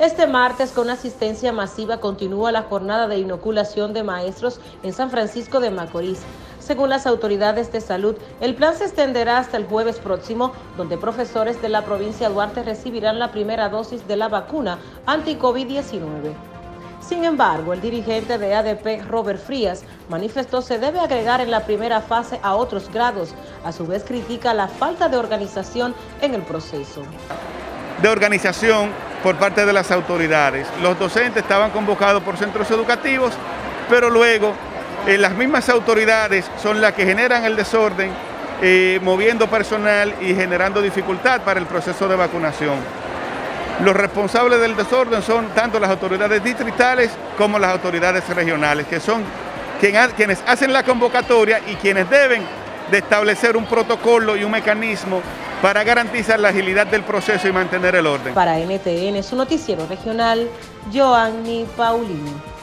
Este martes, con asistencia masiva, continúa la jornada de inoculación de maestros en San Francisco de Macorís. Según las autoridades de salud, el plan se extenderá hasta el jueves próximo, donde profesores de la provincia de Duarte recibirán la primera dosis de la vacuna anti-COVID-19. Sin embargo, el dirigente de ADP, Robert Frías, manifestó se debe agregar en la primera fase a otros grados. A su vez, critica la falta de organización en el proceso. De organización por parte de las autoridades. Los docentes estaban convocados por centros educativos, pero luego las mismas autoridades son las que generan el desorden, moviendo personal y generando dificultad para el proceso de vacunación. Los responsables del desorden son tanto las autoridades distritales como las autoridades regionales, que son quienes hacen la convocatoria y quienes deben de establecer un protocolo y un mecanismo para garantizar la agilidad del proceso y mantener el orden. Para NTN, su noticiero regional, Joanny Paulino.